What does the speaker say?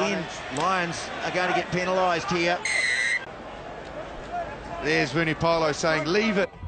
Again, Lions are going to get penalised here. There's Vunipola saying, leave it.